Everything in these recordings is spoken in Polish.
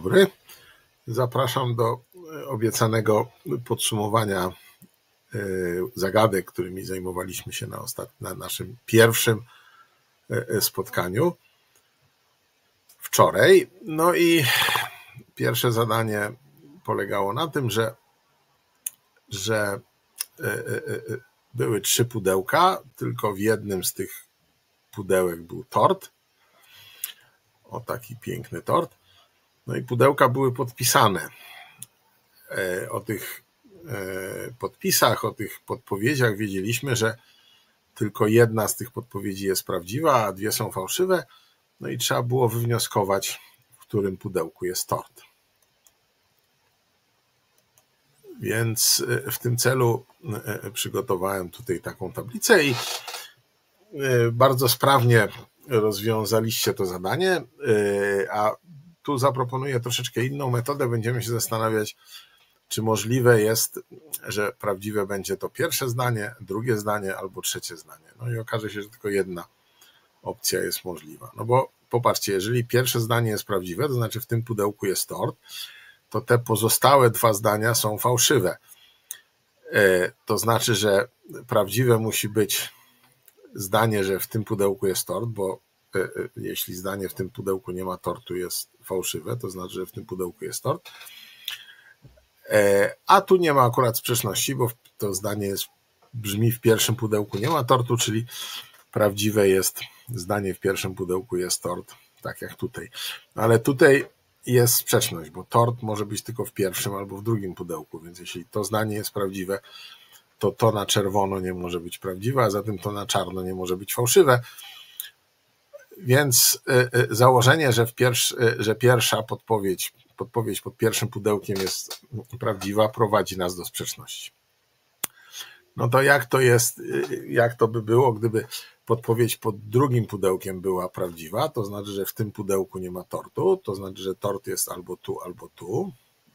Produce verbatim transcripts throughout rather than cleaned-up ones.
dobry. Zapraszam do obiecanego podsumowania zagadek, którymi zajmowaliśmy się na, ostat... na naszym pierwszym spotkaniu wczoraj. No i pierwsze zadanie polegało na tym, że, że były trzy pudełka, tylko w jednym z tych pudełek był tort. O, taki piękny tort. No i pudełka były podpisane. O tych podpisach, o tych podpowiedziach wiedzieliśmy, że tylko jedna z tych podpowiedzi jest prawdziwa, a dwie są fałszywe. No i trzeba było wywnioskować, w którym pudełku jest tort. Więc w tym celu przygotowałem tutaj taką tablicę i bardzo sprawnie rozwiązaliście to zadanie, a tu zaproponuję troszeczkę inną metodę. Będziemy się zastanawiać, czy możliwe jest, że prawdziwe będzie to pierwsze zdanie, drugie zdanie albo trzecie zdanie. No i okaże się, że tylko jedna opcja jest możliwa. No bo popatrzcie, jeżeli pierwsze zdanie jest prawdziwe, to znaczy w tym pudełku jest tort, to te pozostałe dwa zdania są fałszywe. To znaczy, że prawdziwe musi być zdanie, że w tym pudełku jest tort, bo jeśli zdanie w tym pudełku nie ma tortu jest fałszywe, to znaczy, że w tym pudełku jest tort. A tu nie ma akurat sprzeczności, bo to zdanie jest, brzmi w pierwszym pudełku nie ma tortu, czyli prawdziwe jest zdanie w pierwszym pudełku jest tort, tak jak tutaj. Ale tutaj jest sprzeczność, bo tort może być tylko w pierwszym albo w drugim pudełku, więc jeśli to zdanie jest prawdziwe, to to na czerwono nie może być prawdziwe, a zatem to na czarno nie może być fałszywe. Więc założenie, że, w pierwszy, że pierwsza podpowiedź, podpowiedź pod pierwszym pudełkiem jest prawdziwa, prowadzi nas do sprzeczności. No to jak to jest, jak to by było, gdyby podpowiedź pod drugim pudełkiem była prawdziwa, to znaczy, że w tym pudełku nie ma tortu, to znaczy, że tort jest albo tu, albo tu.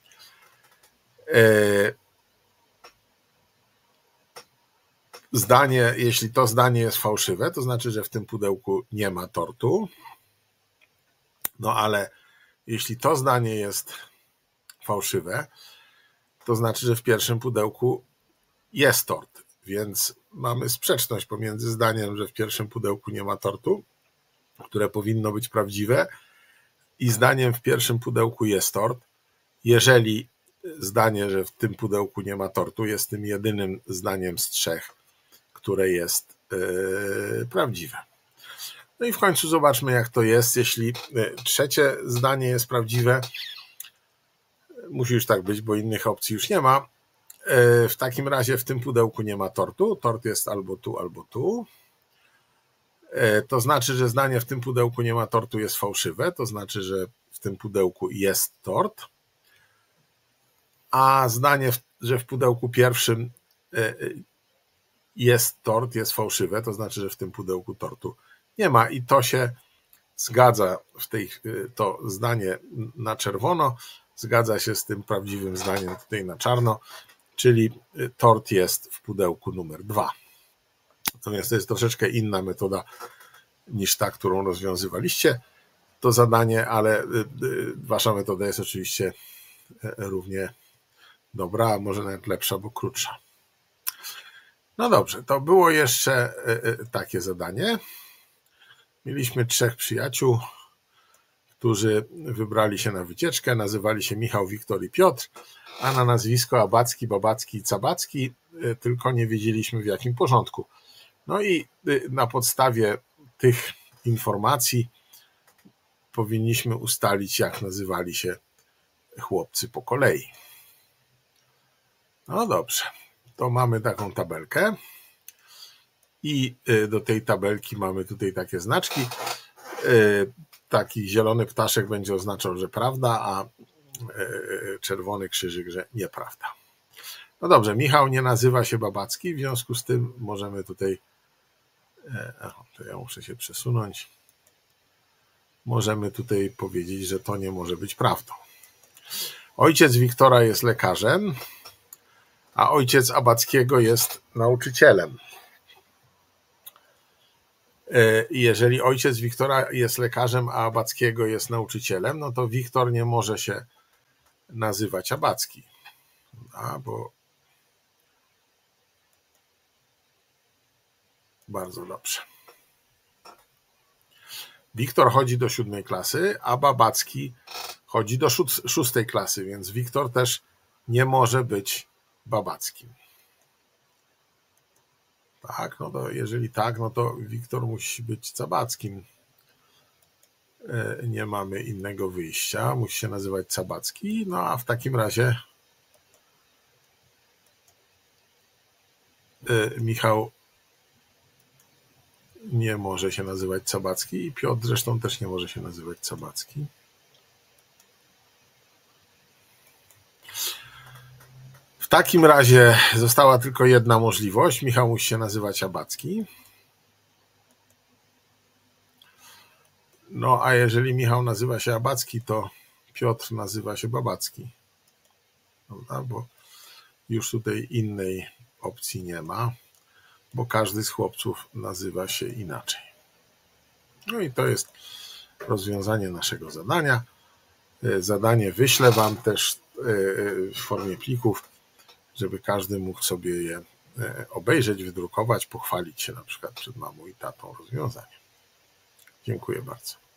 Zdanie, jeśli to zdanie jest fałszywe, to znaczy, że w tym pudełku nie ma tortu. No ale jeśli to zdanie jest fałszywe, to znaczy, że w pierwszym pudełku jest tort. Więc mamy sprzeczność pomiędzy zdaniem, że w pierwszym pudełku nie ma tortu, które powinno być prawdziwe, i zdaniem w pierwszym pudełku jest tort, jeżeli zdanie, że w tym pudełku nie ma tortu, jest tym jedynym zdaniem z trzech, które jest yy, prawdziwe. No i w końcu zobaczmy, jak to jest, jeśli trzecie zdanie jest prawdziwe. Musi już tak być, bo innych opcji już nie ma. W takim razie w tym pudełku nie ma tortu. Tort jest albo tu, albo tu. To znaczy, że zdanie w tym pudełku nie ma tortu jest fałszywe. To znaczy, że w tym pudełku jest tort. A zdanie, że w pudełku pierwszym jest tort, jest fałszywe. To znaczy, że w tym pudełku tortu nie ma. I to się zgadza, w tej, to zdanie na czerwono zgadza się z tym prawdziwym zdaniem tutaj na czarno, czyli tort jest w pudełku numer dwa. Natomiast to jest troszeczkę inna metoda niż ta, którą rozwiązywaliście to zadanie, ale wasza metoda jest oczywiście równie dobra, a może nawet lepsza, bo krótsza. No dobrze, to było jeszcze takie zadanie. Mieliśmy trzech przyjaciół, którzy wybrali się na wycieczkę, nazywali się Michał, Wiktor i Piotr, a na nazwisko Abacki, Babacki i Cabacki, tylko nie wiedzieliśmy w jakim porządku. No i na podstawie tych informacji powinniśmy ustalić, jak nazywali się chłopcy po kolei. No dobrze, to mamy taką tabelkę i do tej tabelki mamy tutaj takie znaczki. Taki zielony ptaszek będzie oznaczał, że prawda, a czerwony krzyżyk, że nieprawda. No dobrze, Michał nie nazywa się Babacki, w związku z tym możemy tutaj, to ja muszę się przesunąć, możemy tutaj powiedzieć, że to nie może być prawdą. Ojciec Wiktora jest lekarzem, a ojciec Abackiego jest nauczycielem. Jeżeli ojciec Wiktora jest lekarzem, a Abackiego jest nauczycielem, no to Wiktor nie może się nazywać Abacki, a, bo bardzo dobrze. Wiktor chodzi do siódmej klasy, a Babacki chodzi do szóstej klasy, więc Wiktor też nie może być Babackim. Tak, no to jeżeli tak, no to Wiktor musi być Cabackim. Nie mamy innego wyjścia, musi się nazywać Cabacki, no a w takim razie Michał nie może się nazywać Cabacki i Piotr zresztą też nie może się nazywać Cabacki. W takim razie została tylko jedna możliwość. Michał musi się nazywać Abacki. No a jeżeli Michał nazywa się Abacki, to Piotr nazywa się Babacki. Prawda? Bo już tutaj innej opcji nie ma, bo każdy z chłopców nazywa się inaczej. No i to jest rozwiązanie naszego zadania. Zadanie wyślę Wam też w formie plików, żeby każdy mógł sobie je obejrzeć, wydrukować, pochwalić się na przykład przed mamą i tatą rozwiązaniem. Dziękuję bardzo.